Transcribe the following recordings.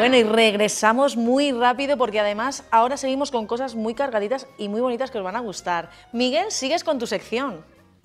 Bueno, y regresamos muy rápido porque además ahora seguimos con cosas muy cargaditas y muy bonitas que os van a gustar. Miguel, sigues con tu sección.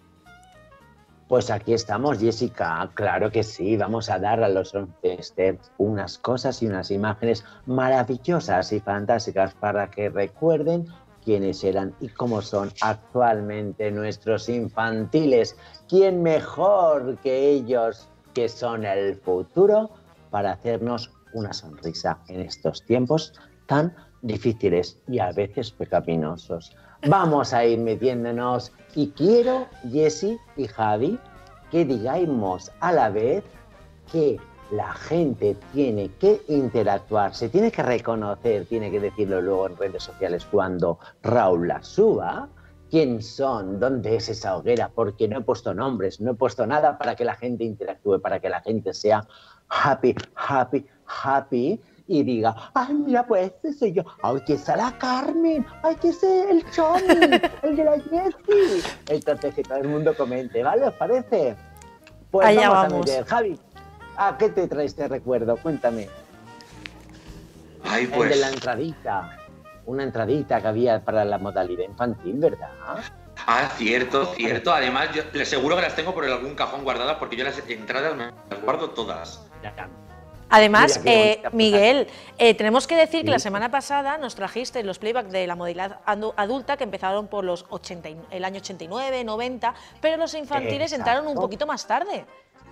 Pues aquí estamos, Jessica, claro que sí, vamos a dar a los Onfester unas cosas y unas imágenes maravillosas y fantásticas para que recuerden quiénes eran y cómo son actualmente nuestros infantiles. ¿Quién mejor que ellos, que son el futuro, para hacernos una sonrisa en estos tiempos tan difíciles y a veces pecaminosos? Vamos a ir metiéndonos y quiero, Jessy y Javi, que digamos a la vez que la gente tiene que interactuar, se tiene que reconocer, tiene que decirlo luego en redes sociales cuando Raúl la suba, quién son, dónde es esa hoguera, porque no he puesto nombres, no he puesto nada para que la gente interactúe, para que la gente sea happy, happy, happy y diga, ay, mira, pues ese soy yo, ay, que es la Carmen, ay, que es el Chomi, el de la Jessie. Entonces que todo el mundo comente, ¿vale? ¿Os parece? Pues allá vamos vamos. a meter. Javi, ¿a qué te trae este recuerdo? Cuéntame. Ay, pues... El de la entradita, una entradita que había para la modalidad infantil, ¿verdad? Ah, cierto, cierto. Además, yo les seguro que las tengo por algún cajón guardadas porque yo las entradas me las guardo todas. Además, Mira, Miguel, tenemos que decir que la semana pasada nos trajiste los playback de la modalidad adulta que empezaron por los el año 89, 90, pero los infantiles entraron un poquito más tarde.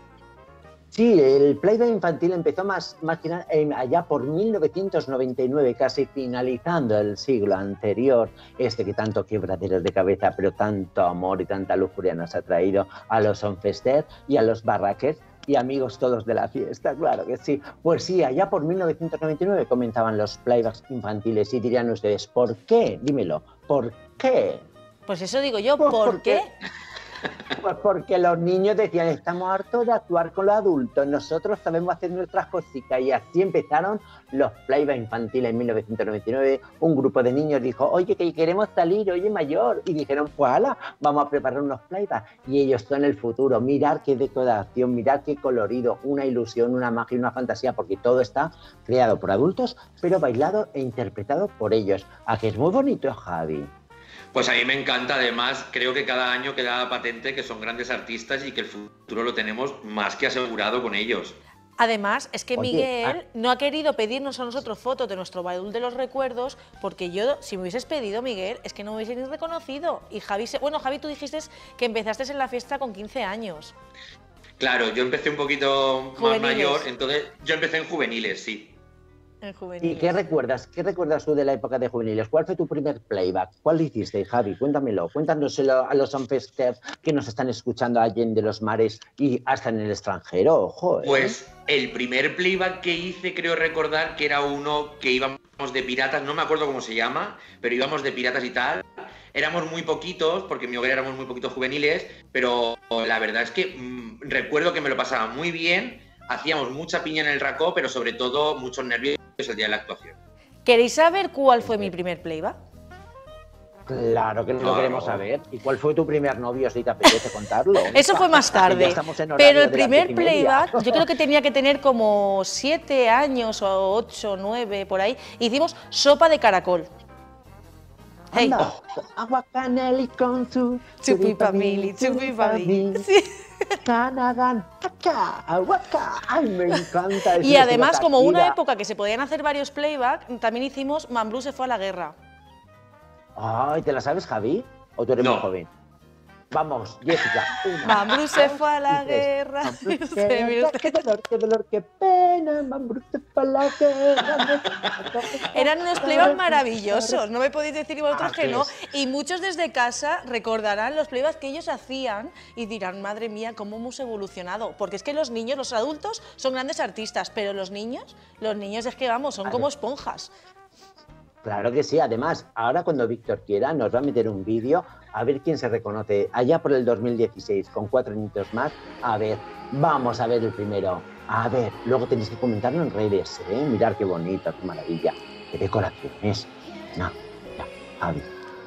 Sí, el playback infantil empezó más que nada allá por 1999, casi finalizando el siglo anterior, este que tanto quebraderos de cabeza, pero tanto amor y tanta lujuria nos ha traído a los Onfester y a los Barraquers y amigos todos de la fiesta, claro que sí. Pues sí, allá por 1999 comenzaban los playbacks infantiles y dirían ustedes, ¿por qué? Dímelo, ¿por qué? Pues eso digo yo, Pues ¿por qué? Pues porque los niños decían, estamos hartos de actuar con los adultos, nosotros sabemos hacer nuestras cositas, y así empezaron los playback infantiles en 1999. Un grupo de niños dijo, oye, que queremos salir, oye, mayor, y dijeron, pues ala, vamos a preparar unos playback, y ellos son el futuro. Mirad qué decoración, mirad qué colorido, una ilusión, una magia, una fantasía, porque todo está creado por adultos, pero bailado e interpretado por ellos. ¿A que es muy bonito, Javi? Pues a mí me encanta, además, creo que cada año queda patente que son grandes artistas y que el futuro lo tenemos más que asegurado con ellos. Además, es que Miguel no ha querido pedirnos a nosotros fotos de nuestro baúl de los recuerdos, porque yo, si me hubieses pedido, Miguel, es que no me hubiese ni reconocido. Y Javi, bueno, Javi, tú dijiste que empezaste en la fiesta con 15 años. Claro, yo empecé un poquito más mayor, entonces yo empecé en juveniles, sí. ¿Y qué recuerdas? ¿Qué recuerdas tú de la época de juveniles? ¿Cuál fue tu primer playback? ¿Cuál hiciste, Javi? Cuéntamelo. Cuéntanoselo a los Onfester que nos están escuchando allá en de los mares y hasta en el extranjero. Ojo, ¿eh? Pues el primer playback que hice, creo recordar que era uno que íbamos de piratas, no me acuerdo cómo se llama, pero íbamos de piratas y tal. Éramos muy poquitos, porque en mi hogar éramos muy poquitos juveniles, pero la verdad es que recuerdo que me lo pasaba muy bien. Hacíamos mucha piña en el racó, pero sobre todo muchos nervios el día de la actuación. ¿Queréis saber cuál fue mi primer playback? Claro que lo queremos saber. ¿Y cuál fue tu primer novio, si te apetece contarlo? Eso fue más tarde. Pero el primer playback, yo creo que tenía que tener como 7 años o 8, 9, por ahí. Hicimos sopa de caracol. Hey. Agua canela con su chupipamili. Sí. Ay, me encanta eso. Y además, como una época que se podían hacer varios playback, también hicimos Mambrú se fue a la guerra. Ay, ¿te la sabes, Javi? ¿O tú eres muy joven? Vamos, Jessica. Mambrú se fue a la guerra. Qué dolor, qué pena. Mambrú se fue a la guerra. Eran unos playbacks maravillosos. No me podéis decir vosotros que no. Y muchos desde casa recordarán los playbacks que ellos hacían y dirán, madre mía, cómo hemos evolucionado. Porque es que los niños, los adultos, son grandes artistas, pero los niños es que vamos, son como esponjas. Claro que sí, además, ahora cuando Víctor quiera nos va a meter un vídeo a ver quién se reconoce. Allá por el 2016, con 4 añitos más, a ver, vamos a ver el primero. A ver, luego tenéis que comentarlo en redes, ¿eh? Mirad qué bonito, qué maravilla, qué decoraciones. No, ya, Javi.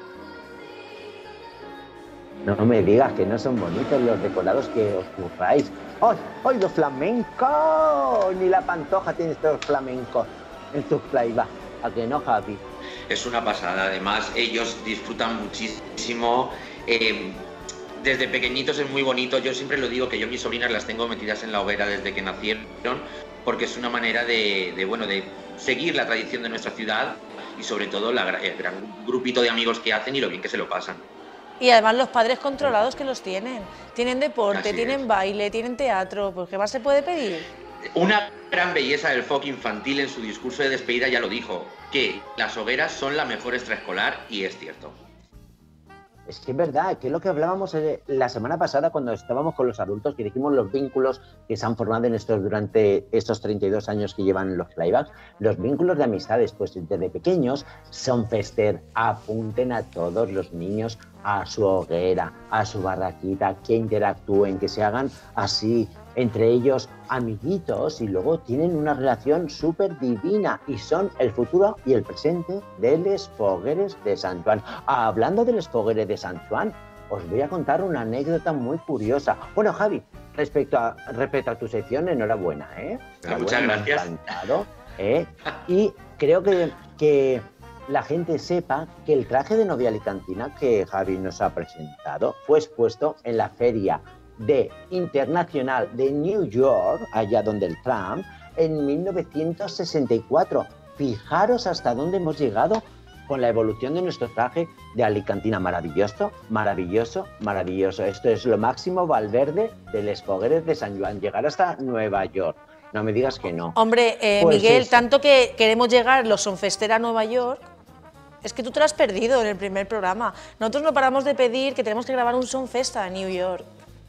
No me digas que no son bonitos los decorados que os curráis. ¡Ay, ay, los flamencos! Ni la Pantoja tiene estos flamencos. en tu playback. ¿A que no, Javi? Es una pasada, además ellos disfrutan muchísimo. Desde pequeñitos es muy bonito. Yo siempre lo digo que yo mis sobrinas las tengo metidas en la hoguera desde que nacieron, porque es una manera de seguir la tradición de nuestra ciudad y sobre todo el gran grupito de amigos que hacen y lo bien que se lo pasan. Y además los padres controlados que los tienen. Tienen deporte, tienen baile, tienen teatro, pues ¿qué más se puede pedir? Una gran belleza del folk infantil en su discurso de despedida ya lo dijo, que las hogueras son la mejor extraescolar, y es cierto. Es que es verdad, que es lo que hablábamos la semana pasada cuando estábamos con los adultos, que dijimos los vínculos que se han formado durante estos 32 años que llevan los playbacks, los vínculos de amistades, pues desde pequeños son fester, apunten a todos los niños a su hoguera, a su barraquita, que interactúen, que se hagan así, entre ellos amiguitos, y luego tienen una relación súper divina y son el futuro y el presente de los fogueres de Sant Joan. Hablando de los fogueres de Sant Joan, os voy a contar una anécdota muy curiosa. Bueno, Javi, respecto a tu sección, enhorabuena, ¿eh? Muchas gracias. Encantado, ¿eh? Y creo que la gente sepa que el traje de novia alicantina que Javi nos ha presentado fue expuesto en la Feria Internacional de New York, allá donde el Trump, en 1964. Fijaros hasta dónde hemos llegado con la evolución de nuestro traje de alicantina. Maravilloso, maravilloso, maravilloso. Esto es lo máximo, Valverde, de los fogueres de Sant Joan, llegar hasta Nueva York. No me digas que no. Hombre, pues Miguel, eso. Tanto que queremos llegar los Sonfester a Nueva York, es que tú te lo has perdido en el primer programa. Nosotros no paramos de pedir que tenemos que grabar un Sonfesta a New York.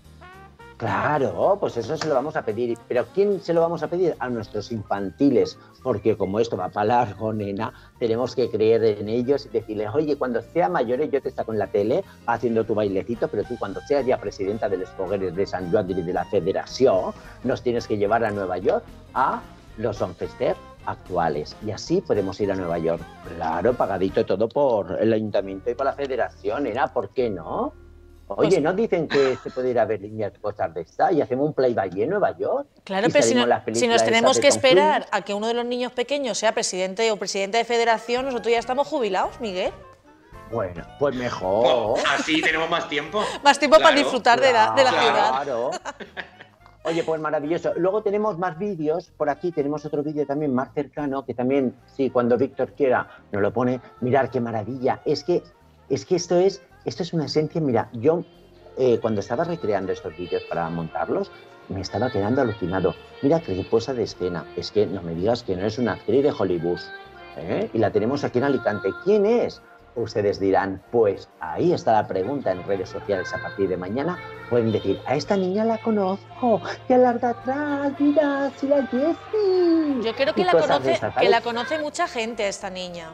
Claro, pues eso se lo vamos a pedir. ¿Pero quién se lo vamos a pedir? A nuestros infantiles, porque como esto va para largo, nena, tenemos que creer en ellos y decirles, oye, cuando seas mayores yo te saco en la tele haciendo tu bailecito, pero tú cuando seas ya presidenta de los fogueres de Sant Joan y de la Federación, nos tienes que llevar a Nueva York a los Sonfester actuales. Y así podemos ir a Nueva York. Claro, pagadito todo por el ayuntamiento y por la Federación, nena, ¿por qué no? Oye, pues, ¿no dicen que se puede ir a Berlín y a cosas de esta y hacemos un playback en Nueva York? Claro, pero si nos tenemos que esperar a que uno de los niños pequeños sea presidente o presidenta de federación, nosotros ya estamos jubilados, Miguel. Bueno, pues mejor. Pues así tenemos más tiempo. Más tiempo para disfrutar de la ciudad. Claro. Oye, pues maravilloso. Luego tenemos más vídeos. Por aquí tenemos otro vídeo también más cercano, que también, sí, cuando Víctor quiera nos lo pone. Mirad qué maravilla. Es que esto es una esencia. Mira, yo cuando estaba recreando estos vídeos para montarlos, me estaba quedando alucinado. Mira qué puesta de escena. Es que no me digas que no es una actriz de Hollywood, ¿eh? Y la tenemos aquí en Alicante. ¿Quién es? Ustedes dirán, pues ahí está la pregunta en redes sociales a partir de mañana. Pueden decir, a esta niña la conozco, y a la de atrás, mira, si la Jessie. Yo creo que la conoce mucha gente, a esta niña.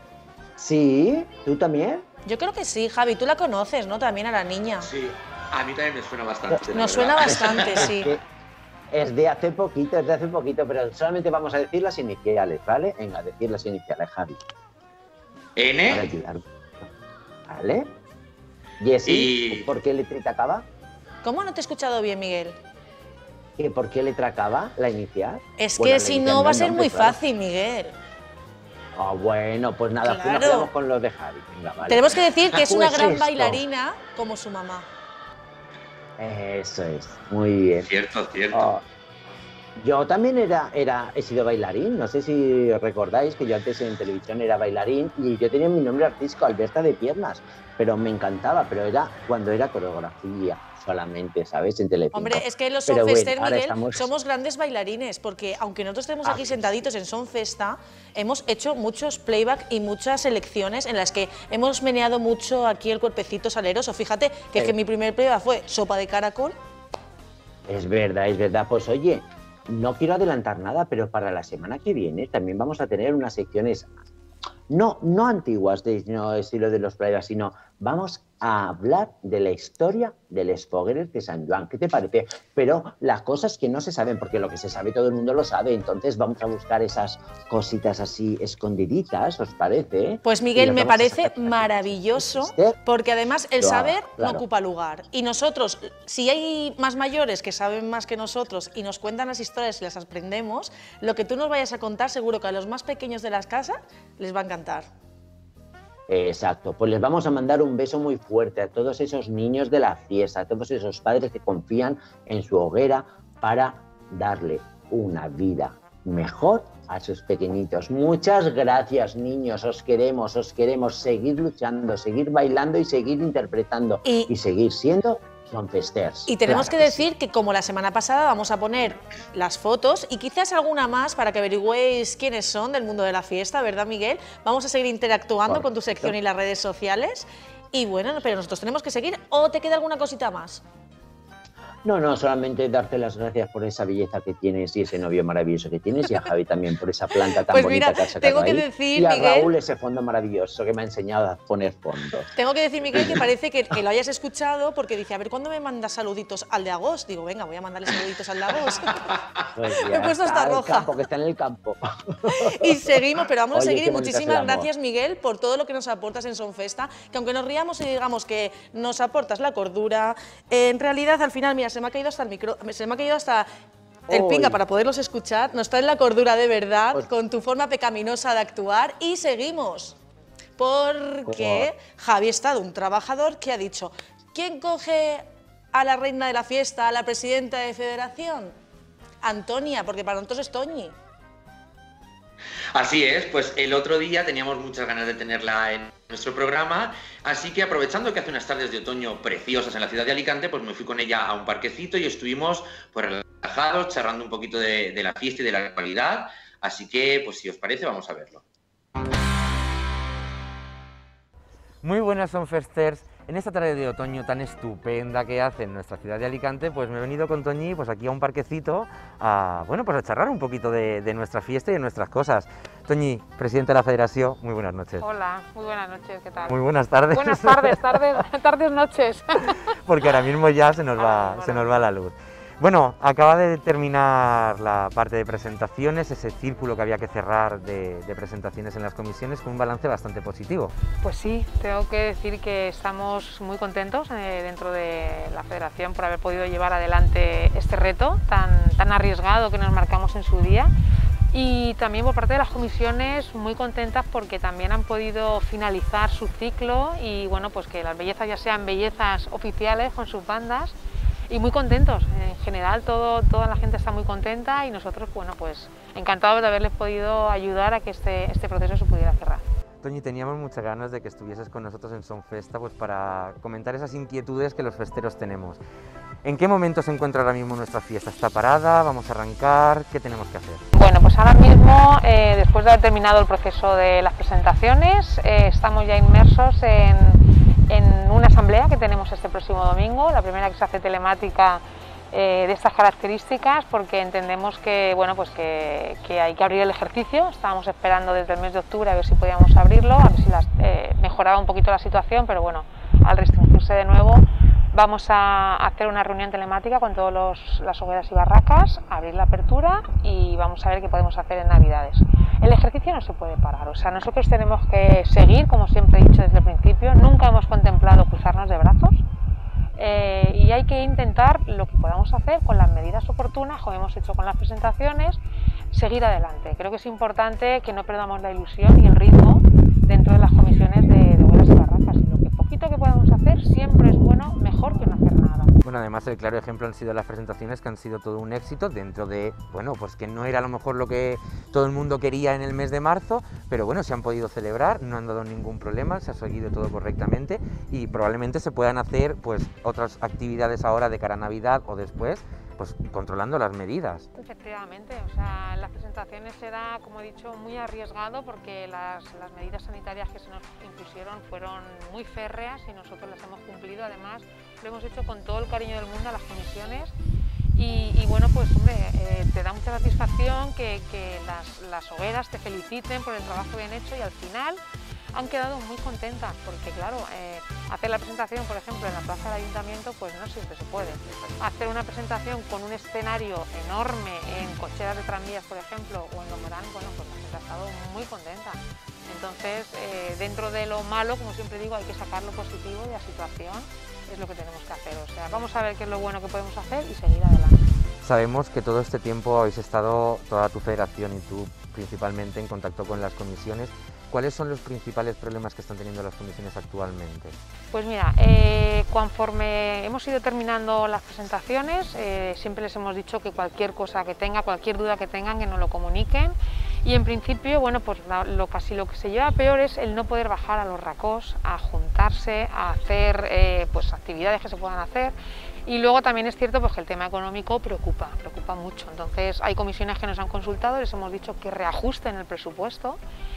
¿Sí? ¿Tú también? Yo creo que sí, Javi, tú la conoces, ¿no? También a la niña. Sí, a mí también me suena bastante. Nos suena bastante, sí. Es de hace poquito, pero solamente vamos a decir las iniciales, ¿vale? Venga, decir las iniciales, Javi. N. Para ayudar. ¿Vale? Jessie, ¿por qué letrita acaba? ¿Cómo? No te he escuchado bien, Miguel. ¿Por qué letra acaba la inicial? Es que si no va a ser muy fácil, Miguel. Ah, bueno, pues nada, nos quedamos con los de Javi. Venga, vale. Tenemos que decir que es una gran bailarina como su mamá. Eso es, muy bien. Cierto. Oh, yo también he sido bailarín, no sé si recordáis que yo antes en televisión era bailarín y yo tenía mi nombre artístico, Alberta de Piernas, pero me encantaba, pero era cuando era coreografía solamente, ¿sabes? En Telecinco. Hombre, es que los Sonfester, bueno, Miguel, somos grandes bailarines, porque aunque nosotros estemos aquí sentaditos en Sonfesta, hemos hecho muchos playback y muchas selecciones en las que hemos meneado mucho aquí el cuerpecito saleroso. Fíjate que, que mi primer playback fue sopa de caracol. Es verdad. Pues oye, no quiero adelantar nada, pero para la semana que viene también vamos a tener unas secciones no antiguas, no estilo de los playbacks, sino vamos a hablar de la historia de los fogueres de San Joan. ¿Qué te parece? Pero las cosas que no se saben, porque lo que se sabe todo el mundo lo sabe, entonces vamos a buscar esas cositas así escondiditas, ¿os parece? Pues Miguel, me parece maravilloso, porque además el saber no ocupa lugar. Y nosotros, si hay más mayores que saben más que nosotros y nos cuentan las historias y las aprendemos, lo que tú nos vayas a contar seguro que a los más pequeños de las casas les va a encantar. Exacto, pues les vamos a mandar un beso muy fuerte a todos esos niños de la fiesta, a todos esos padres que confían en su hoguera para darle una vida mejor a sus pequeñitos. Muchas gracias, niños, os queremos seguir luchando, seguir bailando y seguir interpretando y seguir siendo Sonfesters. Y tenemos que decir que como la semana pasada vamos a poner las fotos y quizás alguna más para que averigüéis quiénes son del mundo de la fiesta, ¿verdad, Miguel? Vamos a seguir interactuando con tu sección y las redes sociales. Y bueno, pero nosotros tenemos que seguir, ¿o te queda alguna cosita más? No, solamente darte las gracias por esa belleza que tienes y ese novio maravilloso que tienes, y a Javi también por esa planta tan bonita que has sacado tengo que ahí, decir, y a Miguel, Raúl ese fondo maravilloso que me ha enseñado a poner fondo. Tengo que decir, Miguel, que parece que lo hayas escuchado, porque dice, a ver, ¿cuándo me mandas saluditos al de Agos? Digo, venga, voy a mandarle saluditos al de Agos. Pues me he puesto hasta roja. Campo, que está en el campo. Y seguimos, pero vamos a seguir, y muchísimas gracias, Miguel, por todo lo que nos aportas en Sonfesta, que aunque nos riamos y digamos que nos aportas la cordura, en realidad al final, mira, se me ha caído hasta el micro, se me ha caído hasta el pinga para poderlos escuchar, nos traen la cordura de verdad, con tu forma pecaminosa de actuar, y seguimos. Porque Javi Estado, un trabajador que ha dicho, ¿quién coge a la reina de la fiesta, a la presidenta de federación? Antonia, porque para nosotros es Toñi. Así es, pues el otro día teníamos muchas ganas de tenerla en nuestro programa, así que aprovechando que hace unas tardes de otoño preciosas en la ciudad de Alicante, pues me fui con ella a un parquecito y estuvimos pues relajados, charlando un poquito de la fiesta y de la actualidad, así que pues si os parece vamos a verlo. Muy buenas, Sonfesters. En esta tarde de otoño tan estupenda que hace en nuestra ciudad de Alicante, pues me he venido con Toñi pues aquí a un parquecito a, bueno, pues a charlar un poquito de nuestra fiesta y de nuestras cosas. Toñi, presidente de la Federación, muy buenas noches. Hola, muy buenas noches, ¿qué tal? Muy buenas tardes. Buenas tardes, noches. Porque ahora mismo ya se nos va la luz. Bueno, acaba de terminar la parte de presentaciones, ese círculo que había que cerrar de presentaciones en las comisiones, con un balance bastante positivo. Pues sí, tengo que decir que estamos muy contentos dentro de la Federación por haber podido llevar adelante este reto tan arriesgado que nos marcamos en su día, y también por parte de las comisiones muy contentas porque también han podido finalizar su ciclo y bueno, pues que las bellezas ya sean bellezas oficiales con sus bandas. Y muy contentos, en general toda la gente está muy contenta y nosotros, bueno, pues encantados de haberles podido ayudar a que este proceso se pudiera cerrar. Toñi, teníamos muchas ganas de que estuvieses con nosotros en Sonfesta pues para comentar esas inquietudes que los festeros tenemos. ¿En qué momento se encuentra ahora mismo nuestra fiesta? ¿Está parada? ¿Vamos a arrancar? ¿Qué tenemos que hacer? Bueno, pues ahora mismo, después de haber terminado el proceso de las presentaciones, estamos ya inmersos en una asamblea que tenemos este próximo domingo, la primera que se hace telemática de estas características, porque entendemos que, bueno, pues que hay que abrir el ejercicio. Estábamos esperando desde el mes de octubre a ver si podíamos abrirlo, a ver si mejoraba un poquito la situación, pero bueno, al restringirse de nuevo vamos a hacer una reunión telemática con todas las hogueras y barracas, abrir la apertura y vamos a ver qué podemos hacer en Navidades. El ejercicio no se puede parar, o sea, nosotros tenemos que seguir, como siempre he dicho desde el principio, nunca hemos contemplado cruzarnos de brazos y hay que intentar lo que podamos hacer con las medidas oportunas, como hemos hecho con las presentaciones, seguir adelante. Creo que es importante que no perdamos la ilusión y el ritmo dentro de las comisiones de hogueras y barracas. Lo que poquito que podamos hacer siempre es bueno, mejor que no hacer nada. Bueno, además el claro ejemplo han sido las presentaciones, que han sido todo un éxito dentro de, bueno, pues que no era a lo mejor lo que todo el mundo quería en el mes de marzo, pero bueno, se han podido celebrar, no han dado ningún problema, se ha seguido todo correctamente y probablemente se puedan hacer pues otras actividades ahora de cara a Navidad o después, pues controlando las medidas. Efectivamente, o sea, en las presentaciones era, como he dicho, muy arriesgado porque las medidas sanitarias que se nos impusieron fueron muy férreas y nosotros las hemos cumplido. Además, lo hemos hecho con todo el cariño del mundo a las comisiones y bueno, pues hombre, te da mucha satisfacción que las hogueras te feliciten por el trabajo bien hecho y al final han quedado muy contentas, porque claro, hacer la presentación, por ejemplo, en la plaza del Ayuntamiento, pues no siempre se puede. Hacer una presentación con un escenario enorme en cocheras de tranvías, por ejemplo, o en Lomorán, bueno, pues la gente ha estado muy contenta. Entonces, dentro de lo malo, como siempre digo, hay que sacar lo positivo de la situación, es lo que tenemos que hacer. O sea, vamos a ver qué es lo bueno que podemos hacer y seguir adelante. Sabemos que todo este tiempo habéis estado, toda tu federación y tú principalmente, en contacto con las comisiones. ¿Cuáles son los principales problemas que están teniendo las comisiones actualmente? Pues mira, conforme hemos ido terminando las presentaciones, siempre les hemos dicho que cualquier cosa que tenga, cualquier duda que tengan, que nos lo comuniquen. Y en principio, bueno, pues casi lo que se lleva peor es el no poder bajar a los racós, a juntarse, a hacer pues actividades que se puedan hacer. Y luego también es cierto pues, que el tema económico preocupa mucho. Entonces hay comisiones que nos han consultado, les hemos dicho que reajusten el presupuesto.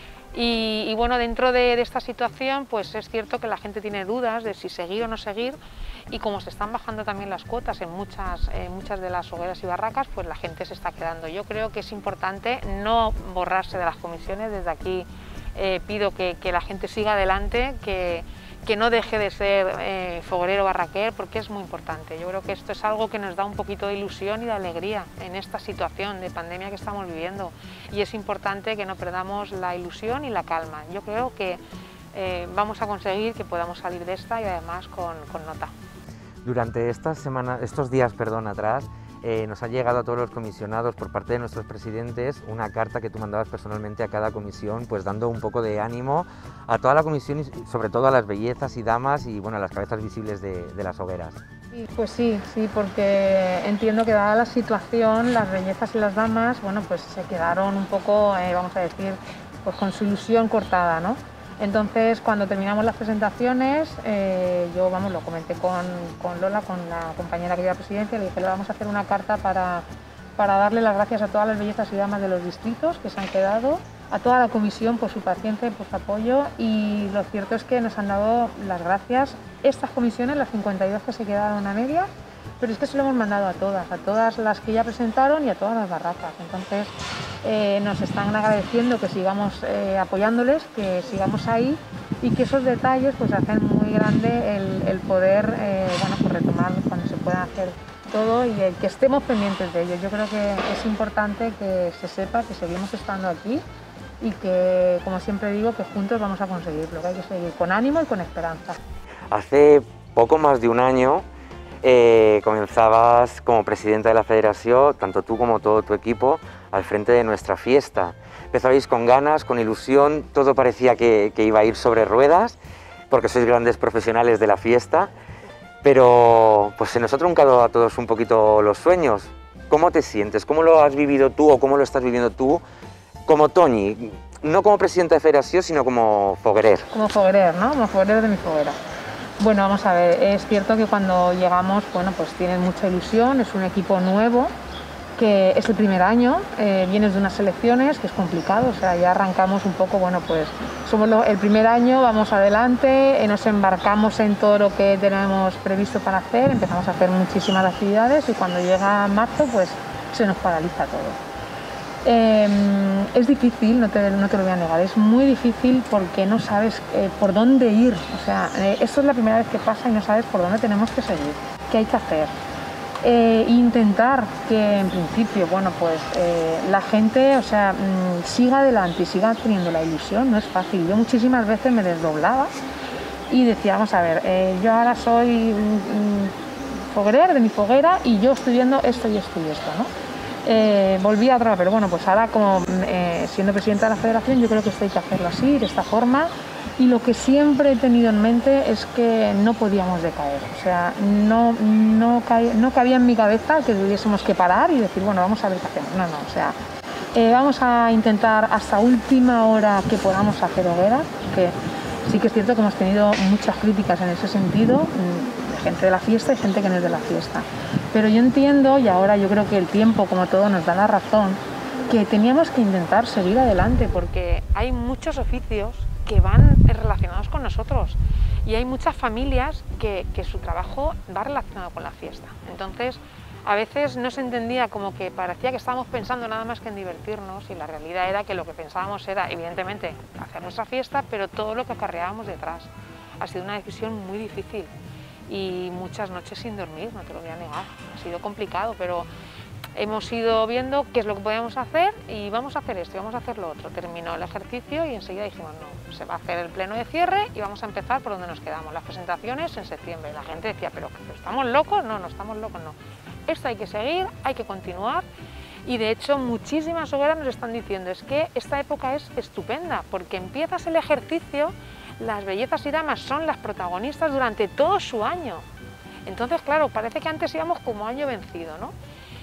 Y bueno, dentro de esta situación pues es cierto que la gente tiene dudas de si seguir o no seguir, y como se están bajando también las cuotas en muchas de las hogueras y barracas, pues la gente se está quedando. Yo creo que es importante no borrarse de las comisiones. Desde aquí pido que la gente siga adelante, que no deje de ser foguerero barraquer, porque es muy importante. Yo creo que esto es algo que nos da un poquito de ilusión y de alegría en esta situación de pandemia que estamos viviendo, y es importante que no perdamos la ilusión y la calma. Yo creo que vamos a conseguir que podamos salir de esta, y además con nota. Durante estos días atrás, nos ha llegado a todos los comisionados por parte de nuestros presidentes una carta que tú mandabas personalmente a cada comisión, pues dando un poco de ánimo a toda la comisión y sobre todo a las bellezas y damas y bueno, a las cabezas visibles de las hogueras. Pues sí, porque entiendo que dada la situación, las bellezas y las damas, bueno, pues se quedaron un poco, vamos a decir, pues con su ilusión cortada, ¿no? Entonces, cuando terminamos las presentaciones, yo lo comenté con Lola, con la compañera que lleva presidencia, le dije, le vamos a hacer una carta para darle las gracias a todas las bellezas y damas de los distritos que se han quedado, a toda la comisión por su paciencia y por su apoyo, y lo cierto es que nos han dado las gracias estas comisiones, las 52 que se quedaron a media, pero es que se lo hemos mandado a todas las que ya presentaron y a todas las barracas. Entonces nos están agradeciendo que sigamos apoyándoles, que sigamos ahí, y que esos detalles pues hacen muy grande el poder pues retomar cuando se pueda hacer todo, y el que estemos pendientes de ello. Yo creo que es importante que se sepa que seguimos estando aquí y que, como siempre digo, que juntos vamos a conseguirlo, que hay que seguir con ánimo y con esperanza. Hace poco más de un año comenzabas como presidenta de la federación, tanto tú como todo tu equipo, al frente de nuestra fiesta. Empezabais con ganas, con ilusión, todo parecía que iba a ir sobre ruedas, porque sois grandes profesionales de la fiesta, pero pues se nos ha truncado a todos un poquito los sueños. ¿Cómo te sientes? ¿Cómo lo has vivido tú o cómo lo estás viviendo tú como Toñi? No como presidenta de federación, sino como foguerer. Como foguerer, ¿no? Como foguerer de mi foguera. Bueno, vamos a ver, es cierto que cuando llegamos, bueno, pues tienen mucha ilusión, es un equipo nuevo, que es el primer año, vienes de unas elecciones, que es complicado, o sea, ya arrancamos un poco, bueno, pues somos el primer año, vamos adelante, nos embarcamos en todo lo que tenemos previsto para hacer, empezamos a hacer muchísimas actividades, y cuando llega marzo, pues se nos paraliza todo. Es difícil, no te lo voy a negar, es muy difícil porque no sabes por dónde ir. O sea, esto es la primera vez que pasa y no sabes por dónde tenemos que seguir, qué hay que hacer. Intentar que en principio, bueno, pues la gente, o sea, siga adelante y siga teniendo la ilusión, no es fácil. Yo muchísimas veces me desdoblaba y decía, vamos a ver, yo ahora soy foguerer de mi foguera y yo estoy viendo esto y esto y esto, ¿no? Volví atrás, pero bueno, pues ahora como siendo presidenta de la federación, yo creo que esto hay que hacerlo así, de esta forma, y lo que siempre he tenido en mente es que no podíamos decaer, o sea, no cabía en mi cabeza que tuviésemos que parar y decir, bueno, vamos a ver qué hacemos, no, o sea, vamos a intentar hasta última hora que podamos hacer hogueras, que sí que es cierto que hemos tenido muchas críticas en ese sentido, gente de la fiesta y gente que no es de la fiesta. Pero yo entiendo, y ahora yo creo que el tiempo, como todo, nos da la razón, que teníamos que intentar seguir adelante, porque hay muchos oficios que van relacionados con nosotros y hay muchas familias que su trabajo va relacionado con la fiesta. Entonces, a veces no se entendía, como que parecía que estábamos pensando nada más que en divertirnos, y la realidad era que lo que pensábamos era, evidentemente, hacer nuestra fiesta, pero todo lo que acarreábamos detrás. Ha sido una decisión muy difícil y muchas noches sin dormir, no te lo voy a negar. Ha sido complicado, pero hemos ido viendo qué es lo que podíamos hacer y vamos a hacer esto y vamos a hacer lo otro. Terminó el ejercicio y enseguida dijimos, no, se va a hacer el pleno de cierre y vamos a empezar por donde nos quedamos, las presentaciones en septiembre. La gente decía, pero ¿estamos locos? No, no estamos locos, no. Esto hay que seguir, hay que continuar, y de hecho muchísimas hogueras nos están diciendo, es que esta época es estupenda, porque empiezas el ejercicio, las bellezas y damas son las protagonistas durante todo su año. Entonces, claro, parece que antes íbamos como año vencido, ¿no?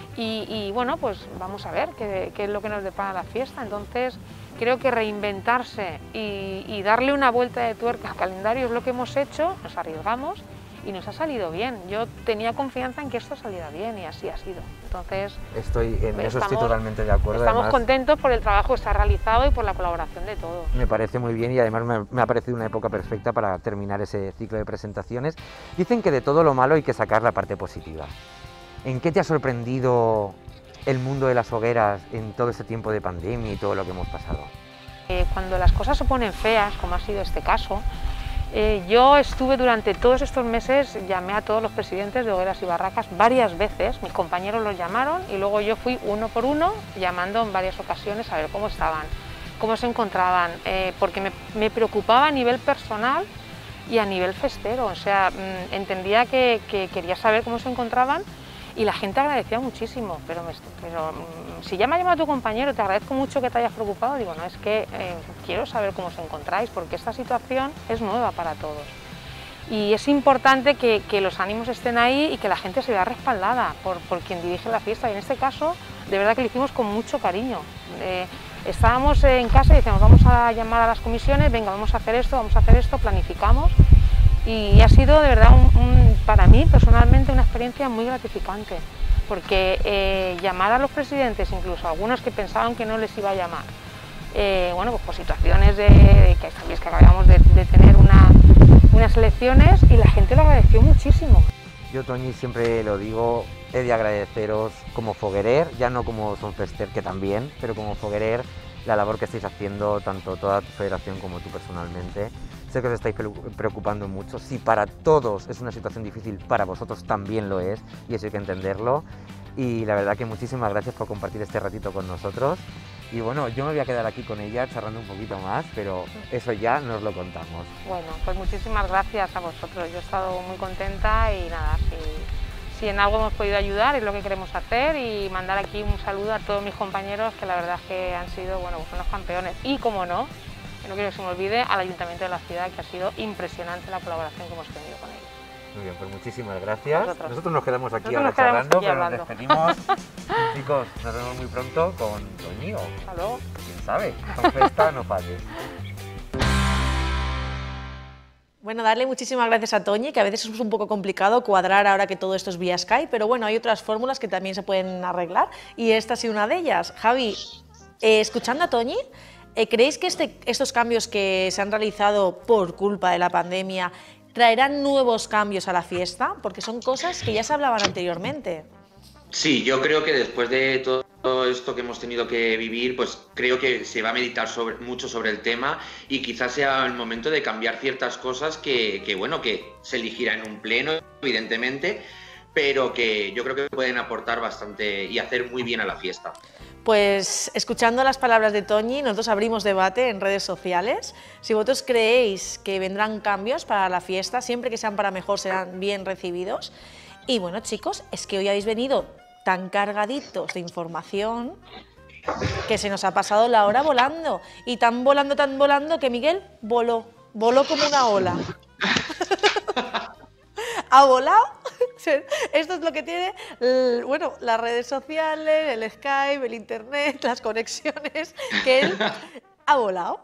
Y bueno, pues vamos a ver qué es lo que nos depara la fiesta. Entonces, creo que reinventarse y darle una vuelta de tuerca al calendario es lo que hemos hecho, nos arriesgamos y nos ha salido bien. Yo tenía confianza en que esto saliera bien y así ha sido. Entonces, eso estoy totalmente de acuerdo. Estamos además, contentos por el trabajo que se ha realizado y por la colaboración de todos. Me parece muy bien y además me ha parecido una época perfecta para terminar ese ciclo de presentaciones. Dicen que de todo lo malo hay que sacar la parte positiva. ¿En qué te ha sorprendido el mundo de las hogueras en todo este tiempo de pandemia y todo lo que hemos pasado? Cuando las cosas se ponen feas, como ha sido este caso, yo estuve durante todos estos meses, llamé a todos los presidentes de hogueras y barracas varias veces, mis compañeros los llamaron y luego yo fui uno por uno llamando en varias ocasiones a ver cómo estaban, cómo se encontraban, porque me preocupaba a nivel personal y a nivel festero, o sea, entendía que quería saber cómo se encontraban. Y la gente agradecía muchísimo, pero si ya me ha llamado tu compañero, te agradezco mucho que te hayas preocupado, digo, no, es que quiero saber cómo os encontráis, porque esta situación es nueva para todos. Y es importante que los ánimos estén ahí y que la gente se vea respaldada por quien dirige la fiesta, y en este caso, de verdad que lo hicimos con mucho cariño. Estábamos en casa y decíamos, vamos a llamar a las comisiones, venga, vamos a hacer esto, planificamos. Y ha sido de verdad para mí personalmente una experiencia muy gratificante, porque llamar a los presidentes, incluso algunos que pensaban que no les iba a llamar, bueno, pues por situaciones que acabamos de tener unas elecciones, y la gente lo agradeció muchísimo. Yo, Toñi, siempre lo digo, he de agradeceros como foguerer, ya no como Sonfester, que también, pero como foguerer, la labor que estáis haciendo, tanto toda tu federación como tú personalmente. Sé que os estáis preocupando mucho. Si para todos es una situación difícil, para vosotros también lo es, y eso hay que entenderlo. Y la verdad que muchísimas gracias por compartir este ratito con nosotros. Y bueno, yo me voy a quedar aquí con ella charlando un poquito más, pero eso ya nos lo contamos. Bueno, pues muchísimas gracias a vosotros. Yo he estado muy contenta y nada, si en algo hemos podido ayudar es lo que queremos hacer, y mandar aquí un saludo a todos mis compañeros, que la verdad es que han sido, bueno, unos campeones. Y como no quiero que se me olvide, al Ayuntamiento de la ciudad, que ha sido impresionante la colaboración que hemos tenido con ellos. Muy bien, pues muchísimas gracias. Nosotros nos quedamos aquí ahora charlando, pero nos despedimos. Chicos, nos vemos muy pronto con Toñi. Hasta luego. ¿Quién sabe? Con festa no falles. Bueno, darle muchísimas gracias a Toñi, que a veces es un poco complicado cuadrar ahora que todo esto es vía Skype, pero bueno, hay otras fórmulas que también se pueden arreglar, y esta ha sido una de ellas. Javi, escuchando a Toñi, ¿creéis que estos cambios que se han realizado por culpa de la pandemia traerán nuevos cambios a la fiesta? Porque son cosas que ya se hablaban anteriormente. Sí, yo creo que después de todo esto que hemos tenido que vivir, pues creo que se va a meditar mucho sobre el tema, y quizás sea el momento de cambiar ciertas cosas que se elegirá en un pleno, evidentemente, pero que yo creo que pueden aportar bastante y hacer muy bien a la fiesta. Pues escuchando las palabras de Toñi, nosotros abrimos debate en redes sociales. Si vosotros creéis que vendrán cambios para la fiesta, siempre que sean para mejor serán bien recibidos. Y bueno, chicos, es que hoy habéis venido tan cargaditos de información que se nos ha pasado la hora volando. Y tan volando que Miguel voló como una ola. ¿Ha volado? Esto es lo que tiene, bueno, las redes sociales, el Skype, el internet, las conexiones, que él ha volado.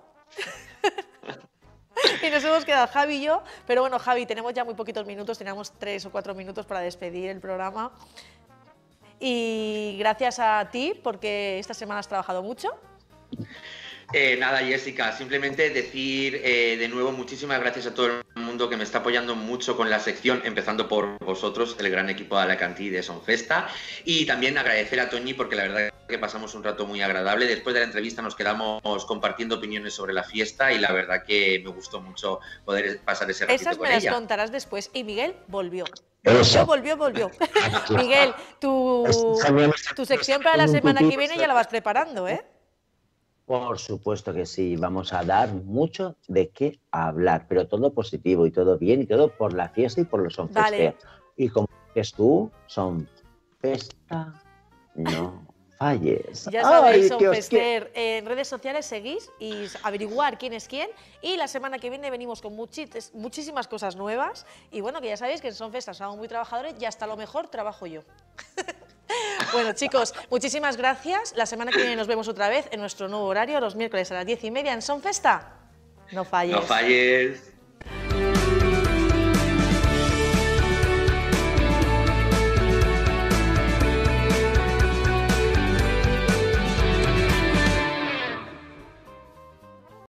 Y nos hemos quedado Javi y yo, pero bueno, Javi, tenemos ya muy poquitos minutos, teníamos 3 o 4 minutos para despedir el programa. Y gracias a ti, porque esta semana has trabajado mucho. Nada, Jessica, simplemente decir de nuevo muchísimas gracias a todo el mundo mundo que me está apoyando mucho con la sección, empezando por vosotros, el gran equipo de Alacantí de Sonfesta, y también agradecer a Toñi porque la verdad que pasamos un rato muy agradable. Después de la entrevista nos quedamos compartiendo opiniones sobre la fiesta y la verdad que me gustó mucho poder pasar ese ratito Esas con me las ella. contarás después. Y Miguel volvió. Eso. Volvió. Miguel, tu sección para la semana que viene ya la vas preparando, ¿eh? Por supuesto que sí, vamos a dar mucho de qué hablar, pero todo positivo y todo bien y todo por la fiesta y por los Sonfester. Vale. Y como dices tú, Sonfesta, no falles. Ya sabéis, Ay, que os Sonfester, en redes sociales seguís y averiguar quién es quién. Y la semana que viene venimos con muchísimas cosas nuevas. Y bueno, que ya sabéis que en Sonfesta somos muy trabajadores y hasta lo mejor trabajo yo. Bueno, chicos, muchísimas gracias. La semana que viene nos vemos otra vez en nuestro nuevo horario, los miércoles a las 10:30 en Sonfesta. No falles. No falles.